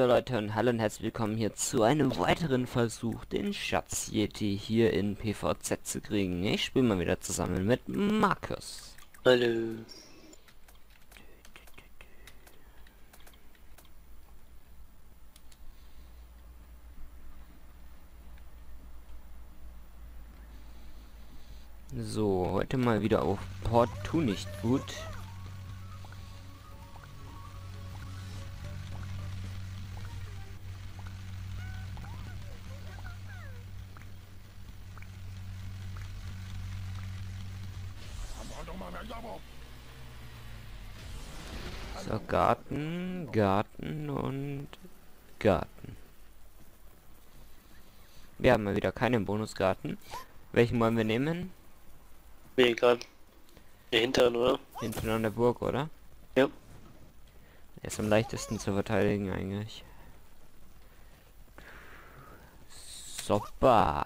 So Leute und hallo und herzlich willkommen hier zu einem weiteren Versuch, den Schatz Yeti hier in PvZ zu kriegen. Ich spiele mal wieder zusammen mit Markus. Hallo. So, heute mal wieder auf Port Tu nicht gut. So, Garten, Garten und Garten. Wir haben mal wieder keinen Bonusgarten. Welchen wollen wir nehmen? Mir egal. Der hinteren, oder? Hinten an der Burg, oder? Ja. Er ist am leichtesten zu verteidigen eigentlich. Super.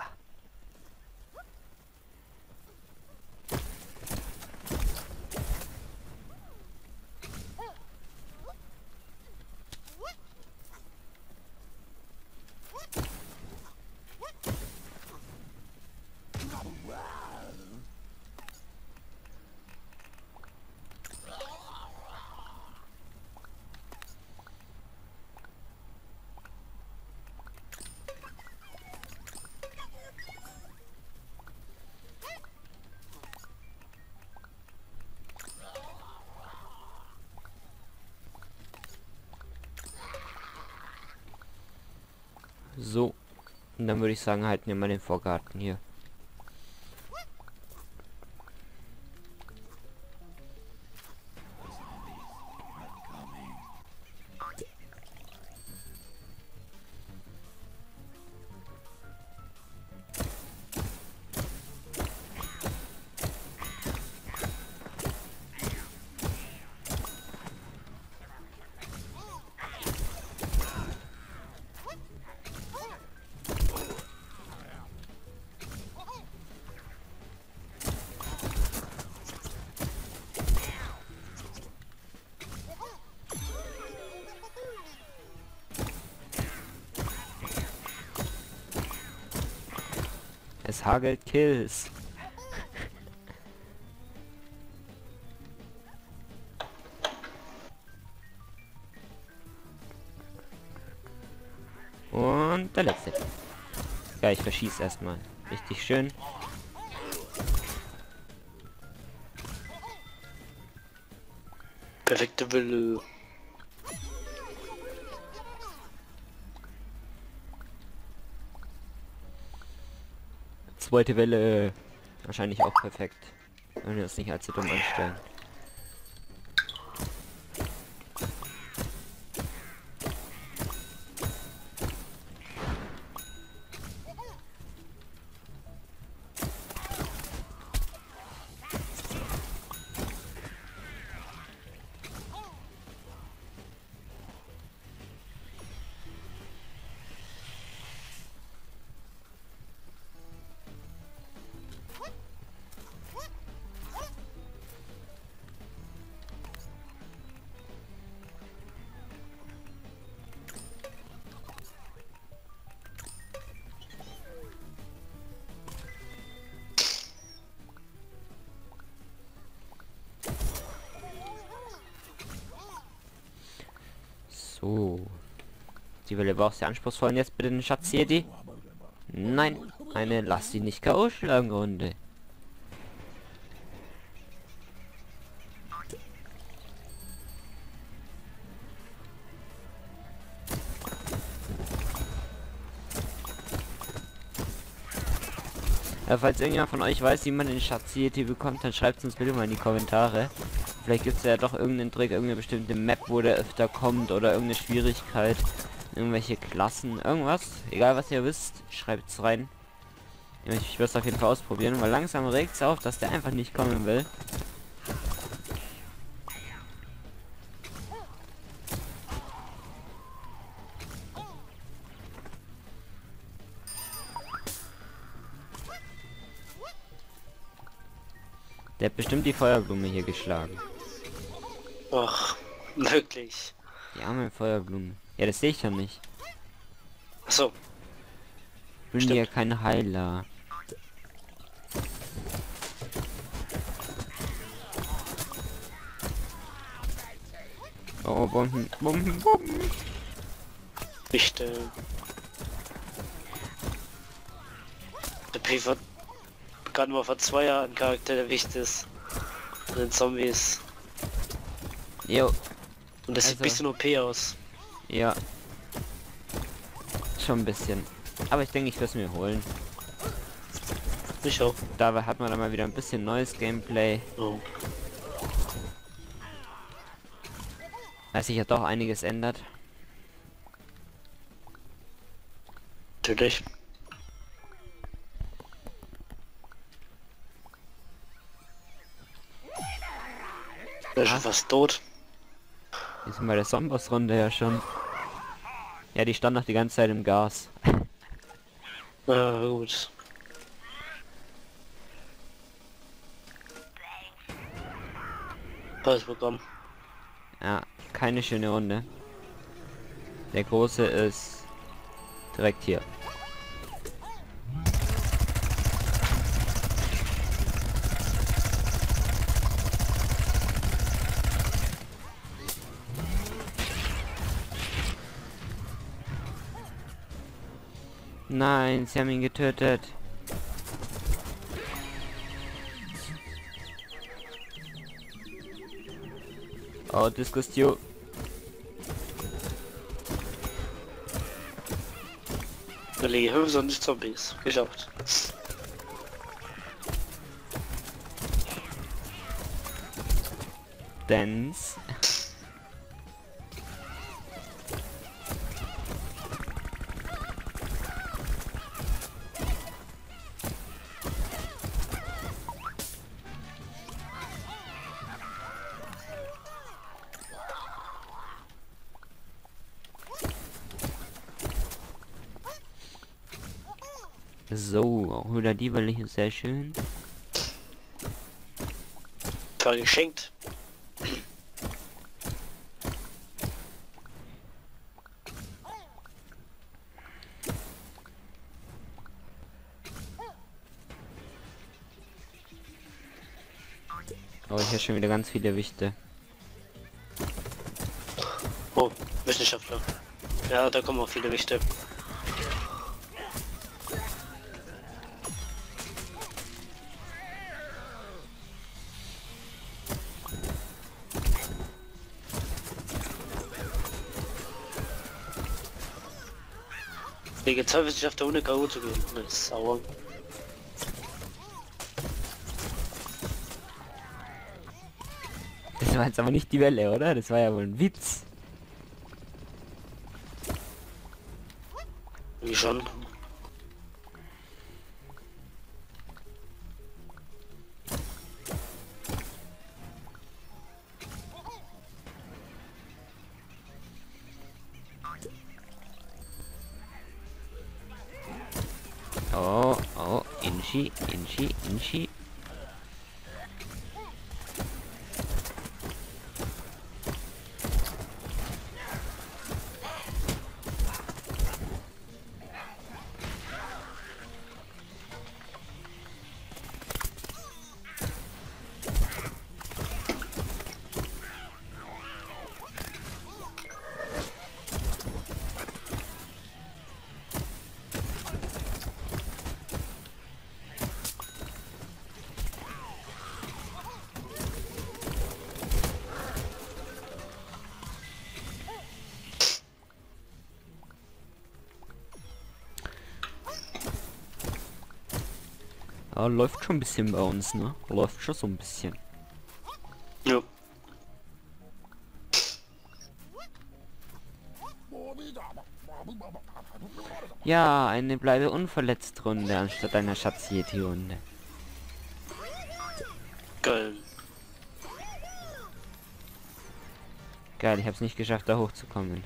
So. Und dann würde ich sagen, halten wir mal den Vorgarten hier. Es hagelt Kills. Und der letzte. Ja, ich verschieße erstmal. Richtig schön. Perfekte Wille. Zweite Welle. Wahrscheinlich auch perfekt. Wenn wir das nicht allzu dumm anstellen. So. Die Welle war auch sehr anspruchsvoll. Und jetzt bitte den Schatz Jedi. Nein, eine lass sie nicht K.O. schlagen Runde. Falls irgendjemand von euch weiß, wie man den Schatz Yeti bekommt, dann schreibt es uns bitte mal in die Kommentare. Vielleicht gibt es ja doch irgendeinen Trick, irgendeine bestimmte Map, wo der öfter kommt oder irgendeine Schwierigkeit, irgendwelche Klassen, irgendwas. Egal was ihr wisst, schreibt es rein. Ich werde es auf jeden Fall ausprobieren, weil langsam regt es auf, dass der einfach nicht kommen will. Der hat bestimmt die Feuerblume hier geschlagen. Ach, wirklich. Die arme Feuerblume. Ja, das sehe ich ja nicht. Achso, Ich bin Stimmt. ja kein Heiler. Oh, Bomben, Bomben, Bomben. nicht, der Brief hat gerade mal vor 2 Jahren ein Charakter, der wichtig ist. Von den Zombies. Jo, Und das sieht Also. ein bisschen OP aus. ja. Schon ein bisschen. Aber ich denke, ich werde es mir holen. Ich auch. Dabei hat man dann mal wieder ein bisschen neues Gameplay. Oh. Weil sich ja doch einiges ändert. Natürlich. Der ist schon fast tot. Wir sind bei der Zombies-Runde ja schon. Ja, die stand noch die ganze Zeit im Gas. Na gut. Tolles Programm. Ja, keine schöne Runde. Der große ist direkt hier. Nein, sie haben ihn getötet. Oh, Diskussion. Die 25 Zombies. Geschafft. Dance. So, auch wieder die, weil ich sehr schön. War geschenkt. Oh, ich habe schon wieder ganz viele Wichte. Oh, Wissenschaftler. Ja, da kommen auch viele Wichte. Vegetalwissenschaftler ohne K.O. zu gehen. Das ist sauer. Das war jetzt aber nicht die Welle, oder? Das war ja wohl ein Witz. Wie schon. Oh, oh, Inchi, Inchi, Inchi. Ja, läuft schon ein bisschen bei uns, ne? Läuft schon so ein bisschen. Ja. Ja, eine bleibe unverletzt Runde anstatt einer Schatz-Yeti-Runde. Geil. Geil, ich hab's nicht geschafft, da hochzukommen.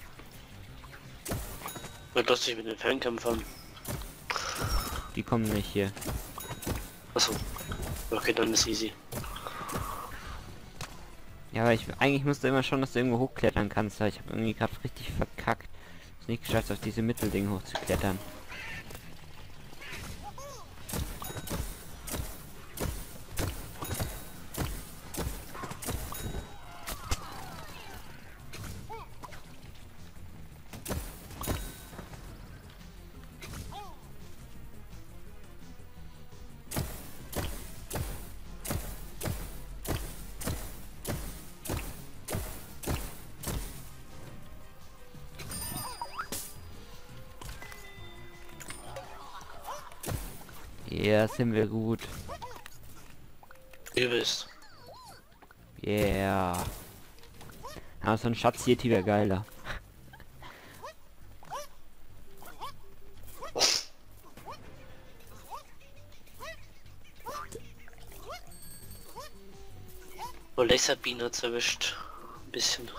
Wird lustig mit den Fernkämpfern. Die kommen nicht hier. Achso. Okay, dann ist easy. Ja, aber eigentlich musst du immer schon, dass du irgendwo hochklettern kannst. Ich habe irgendwie gerade richtig verkackt. Es nicht geschafft, auf diese Mittelding hochzuklettern. Ja, sind wir gut. Übelst. Yeah. Ja, so ein Schatz-Yeti wäre geiler. Oh, Laserbeam hat's erwischt. Ein bisschen.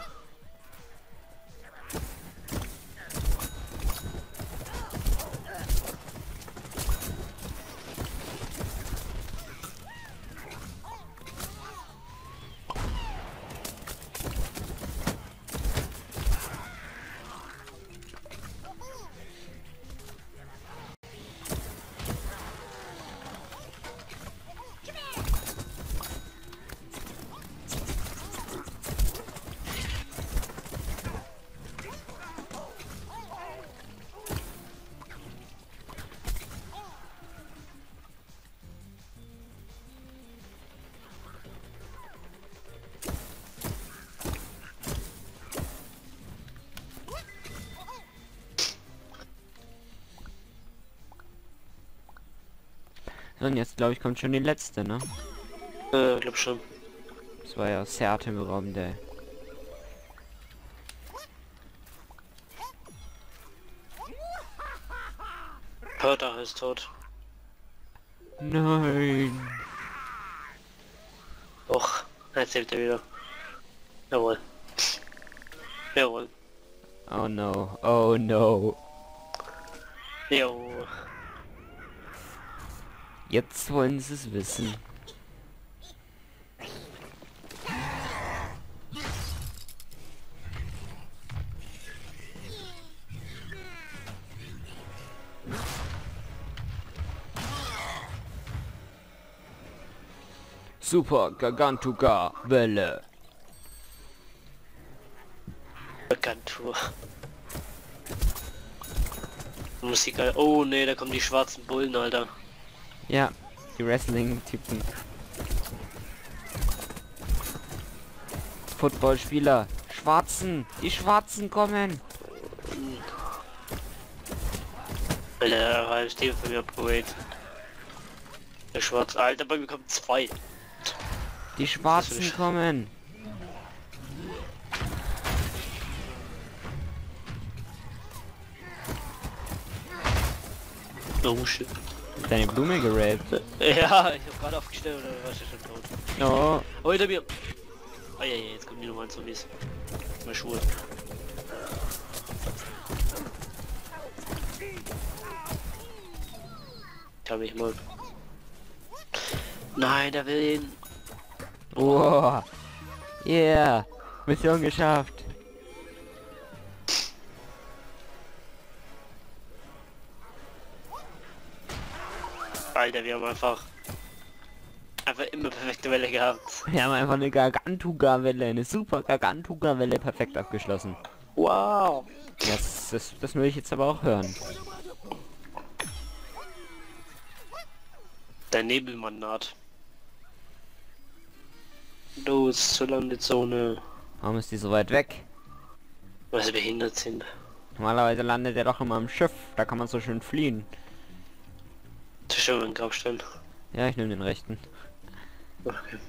So, und jetzt glaube ich kommt schon die letzte, ne? Glaub schon. Das war ja sehr atemberaubend, ey. Hörter ist tot. Nein. Och, erzählt er wieder. Jawohl. Jawohl. Oh no. Oh no. Jo. Jetzt wollen sie es wissen. Super Gargantuga Welle. Gargantua. Musik, oh ne, da kommen die schwarzen Bullen, Alter. Ja, die Wrestling-Typen. Footballspieler. Schwarzen. Die Schwarzen kommen. Alter, halt stehen für mir Upgrade. Der schwarze, Alter, bei mir kommen zwei. Die Schwarzen kommen. Oh shit. Deine Blume gerappt. Ja, ich hab gerade aufgestellt oder war ich schon tot? Oh. Oh, hinter mir! Oh ja, jetzt kommen die normalen Zombies. Meine Schuhe. Ich hab mich mal. Nein, der will ihn. Oh. Yeah. Mission geschafft. Alter, wir haben einfach immer perfekte Welle gehabt. Wir haben einfach eine Gargantuga-Welle, eine super Gargantuga-Welle perfekt abgeschlossen. Wow. Das will ich jetzt aber auch hören. Der Nebelmandat. Los zur Landezone. Warum ist die so weit weg? Weil sie behindert sind. Normalerweise landet er doch immer am Schiff, da kann man so schön fliehen. Zwischen den Grabstein. Ja, ich nehme den rechten. Okay.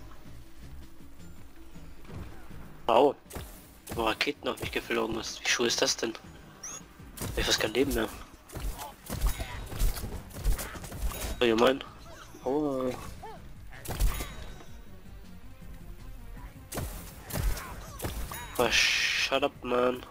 Wow. Wo Raketen auf mich geflogen ist. Wie schwer ist das denn? Ich weiß kein Leben mehr. So, ihr meint? Oh. Oh, shut up, man.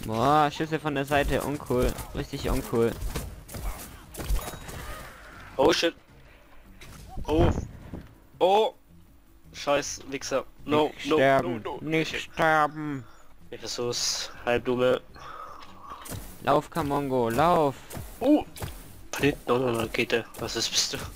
Boah, Schüsse von der Seite, uncool. Richtig uncool. Oh shit. Oh. Oh. Scheiß Wichser. No, Nicht no, sterben. no, no. Nicht sterben. Ich versuch's. Halbdumme. Lauf, Kamongo, lauf. Oh. Von hinten noch eine Rakete. Was ist, bist du?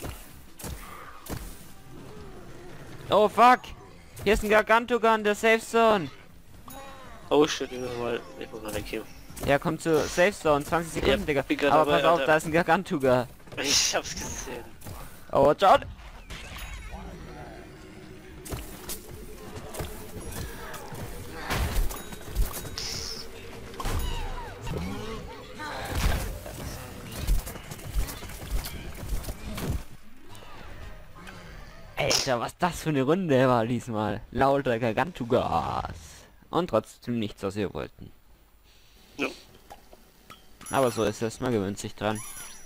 Oh fuck. Hier ist ein Gargantugan, der Safe Zone. Oh shit, ich muss mal weg hier. Ja, komm zu Safe Zone, 20 Sekunden, Ja, Digga. bin grad Aber dabei, pass auf, Alter. da ist ein Gargantuga. Ich hab's gesehen. Oh, watch out. Alter, was das für eine Runde war diesmal. Lauter Gargantugas. Und trotzdem nichts, was wir wollten. Ja. Aber so ist es, man gewöhnt sich dran.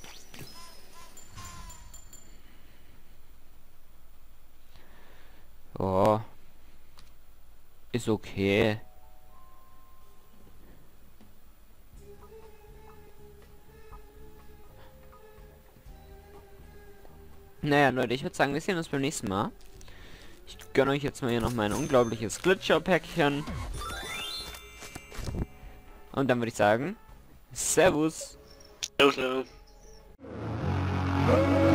Oh. Ist okay. Naja, Leute, ich würde sagen, wir sehen uns beim nächsten Mal. Ich gönne euch jetzt mal hier noch mein unglaubliches Glitcher-Päckchen. Und dann würde ich sagen, Servus. Ja.